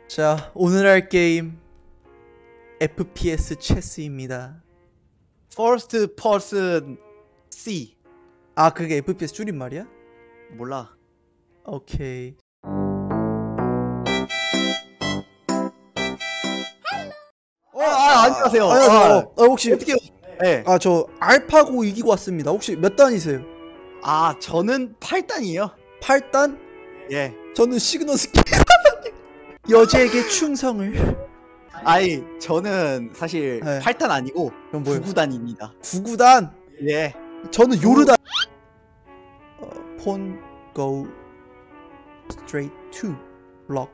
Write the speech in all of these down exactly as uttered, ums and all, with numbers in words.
자, 오늘 할 게임 에프피에스 체스입니다. First Person C. 아, 그게 에프피에스 줄임말이야? 몰라. 오케이. 어, 아, 안녕하세요. 아, 아, 어, 어, 혹시 어떻게? 네. 아, 저 알파고 이기고 왔습니다. 혹시 몇 단이세요? 아, 저는 팔 단이에요. 팔 단? 예. 저는 시그널 스킬. 여자에게 충성을. 아이, 저는 사실 네. 팔 단 아니고 그럼 뭐예요? 구 단입니다. 구 단. 예. 저는 요르단. 어, 폰 go straight to block.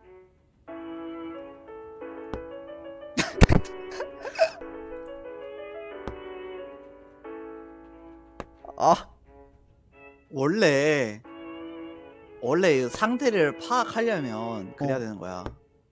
아, 원래 원래 상대를 파악하려면 그래야 어. 되는 거야.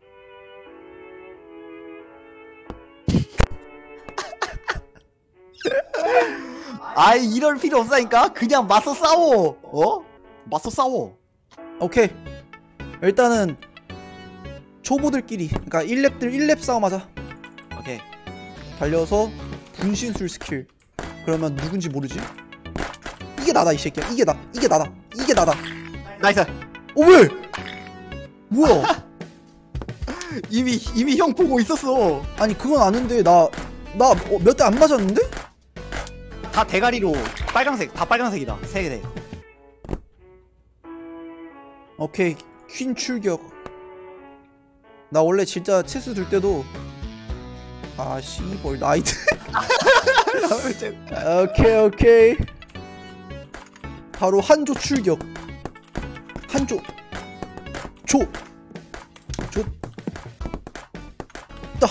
아이, 이럴 필요 없다니까. 그냥 맞서 싸워. 어? 맞서 싸워. 오케이. 일단은 초보들끼리, 그러니까 일 렙들 일 렙 싸움하자. 오케이. 달려서 분신술 스킬. 그러면 누군지 모르지? 이게 나다, 이 새끼야. 이게 나. 이게 나다. 이게 나다. 나이스. 어, 왜? 뭐야? 이미 이미 형 보고 있었어. 아니, 그건 아는데 나 나 몇 대 안 맞았는데? 다 대가리로 빨강색. 다 빨강색이다. 세 개. 오케이. 퀸 출격. 나 원래 진짜 체스 둘 때도 아 씨벌 나이트. 오케이 오케이. 바로 한조 출격. 한조 조 조 따.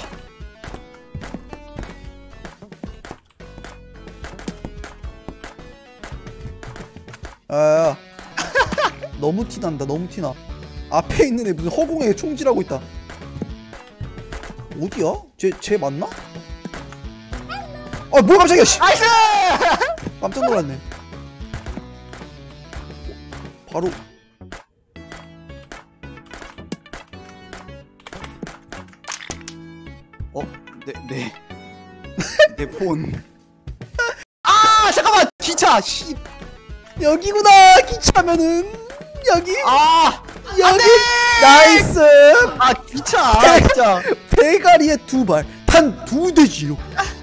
아야, 너무 티난다. 너무 티나. 앞에 있는 애 무슨 허공에 총질하고 있다. 어디야? 쟤, 쟤 맞나? 아, 뭐야 깜짝이야. 씨. 나이스! 깜짝 놀랐네. 바로 어? 네, 네. 내 폰. 아, 잠깐만. 기차. 씨. 여기구나. 기차면은 여기. 아, 여기. 나이스. 아, 기차. 진짜. 대가리에 두 발. 단 두 대지요.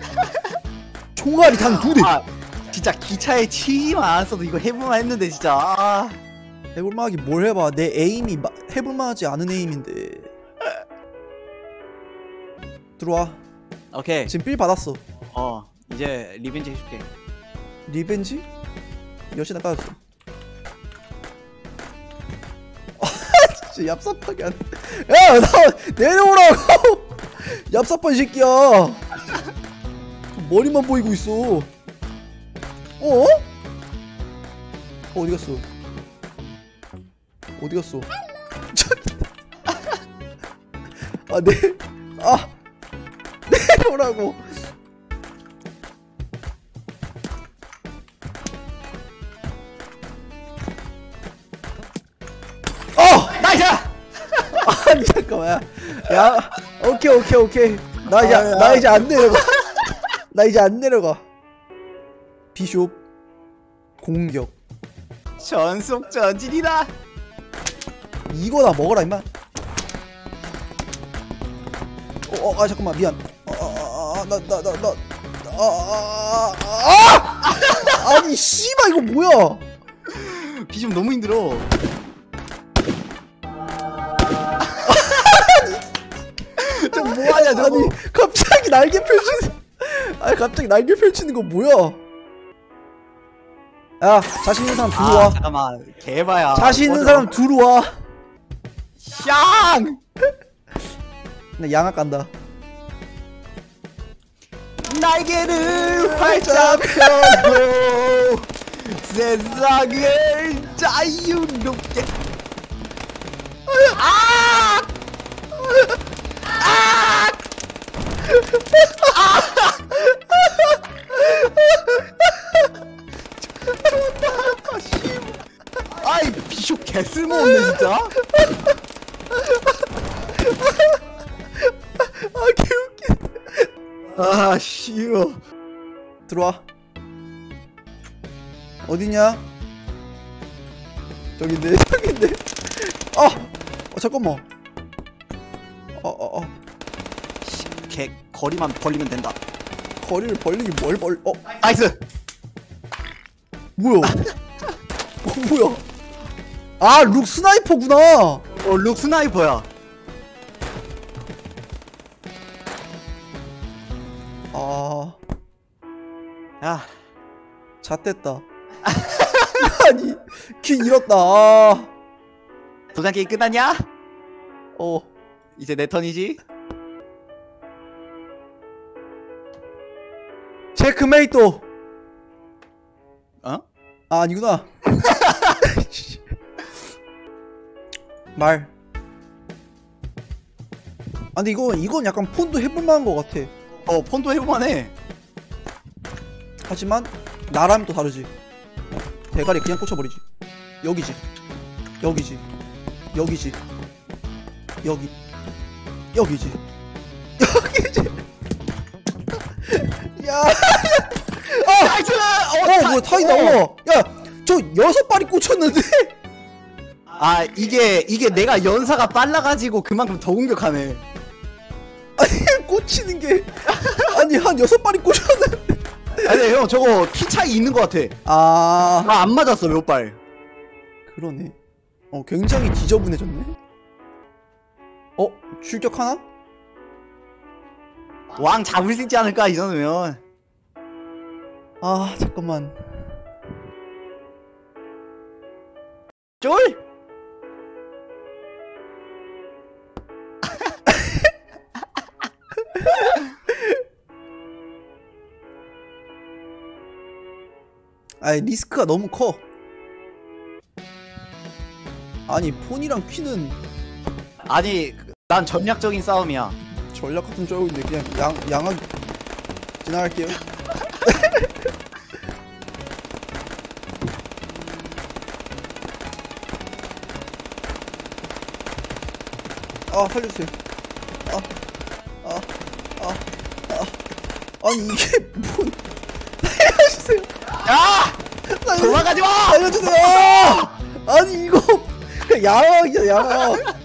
총알이 단 두 대. 아, 진짜 기차에 치기만 안 써도 이거 해볼만 했는데 진짜. 아. 해볼만하기 뭘 해봐. 내 에임이 마, 해볼만하지 않은 에임인데. 들어와. 오케이. 지금 빌 받았어. 어, 이제 리벤지 해줄게. 리벤지? 여신아 까였어. 진짜 얍삽하게 안. 야, 나 내려오라고. 얍삽한 새끼야. 머리만 보이고 있어. 어? 어디 갔어? 어디 갔어? 아, 내, 아, 내려오라고. 어! 나이스! 아니, 잠깐만. 야, 야, 오케이, 오케이, 오케이. 나 이제, 아, 야. 나 이제 안 내려가. 나 이제 안 내려가. 비숍 공격. 전속 전진이다. 이거나 먹어라 임마. 어, 어, 아 잠깐만 미안. 아나나나나아아아 아니 씨발 이거 뭐야? 비좀 너무 힘들어. 좀 뭐하냐 저거. 아니 갑자기 날개 펼치는. 아니 갑자기 날개 펼치는 거 뭐야? 야, 자신 있는 사람 들어와. 아, 잠깐만. 개봐야. 자신 있는 꺼져. 사람 들어와. 샹! 나 양악 간다. 날개를 활짝 펴고 세상을 자유롭게. 아! 아! 아이, 비숍 개쓸모없네 진짜. 아 싫어. 들어와. 어디냐? 저긴데 저긴데. 아! 어, 잠깐만. 어 어, 어. 개 거리만 벌리면 된다. 거리를 벌리기 뭘 벌? 어 나이스. 뭐야? 어 뭐야? 아 룩 스나이퍼구나. 어, 룩 스나이퍼야. 아 야, 잣됐다. 아니 퀸 잃었다. 아. 도장 게임 끝났냐? 어 이제 내 턴이지. 체크메이트. 어? 아 아니구나. 말. 아 근데 이거 이건 약간 폰도 해볼만한 것 같아. 어, 폰도 해볼만해. 하지만 나라면 또 다르지. 대가리 그냥 꽂혀버리지. 여기지. 여기지. 여기지. 여기. 여기지. 여기지. 야. 나이스. 어, 어 뭐야 타이 나와. 야저 여섯 발이 꽂혔는데. 아 이게 이게 내가 연사가 빨라가지고 그만큼 더 공격하네. 아니 꽂히는 게 아니 한 여섯 발이 꽂혔는데. 아니 형 저거 키 차이 있는 것 같아. 아 아 안 맞았어 몇 발. 그러네. 어 굉장히 지저분해졌네. 어 출격하나? 왕 잡을 수 있지 않을까 이 정도면. 아 잠깐만. 쫄? 아니 리스크가 너무 커. 아니 폰이랑 퀸은 아니 난 전략적인 싸움이야. 전략 같은 줄 알고 있는데 그냥 양 양하게 지나갈게요. 아 살려주세요. 아아아아 아, 아, 아니 이게 뭔? 살려주세요. 야! 살려- 도망가지 마! 살려주세요. 아니 이거 그냥 양악이야 양악.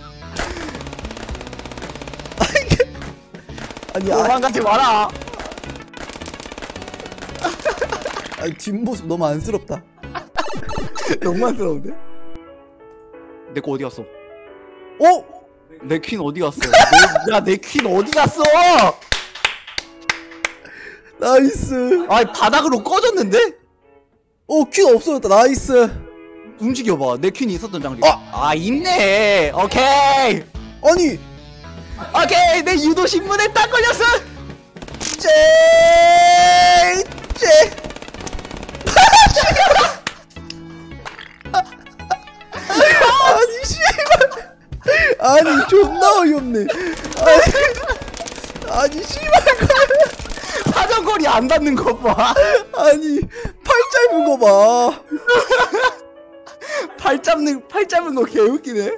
아니 이게 아니 아, 도망가지 마라. 아니 뒷모습 너무 안쓰럽다. 너무 안쓰러운데? 내 거 어디 갔어? 어? 내 퀸 어디 갔어? 야 내 퀸 어디 갔어? 나이스. 아니 바닥으로 꺼졌는데? 어 퀸 없어졌다. 나이스. 움직여봐. 내 퀸이 있었던 장비. 아! 아 있네. 오케이. 아니 오케이 내 유도 신문에 딱 걸렸어. 쟤 쟤. 아니 씨발. 아니 존나 어이없네. 아니 아니 씨발. 사정거리 안 닿는 거 봐. 아니 팔 짧은 거 봐. 팔 잡는 팔 잡는 거 개웃기네.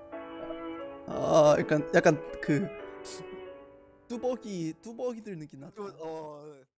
아 약간 약간 그 뚜벅이 뚜벅이들 느낌 나. 어.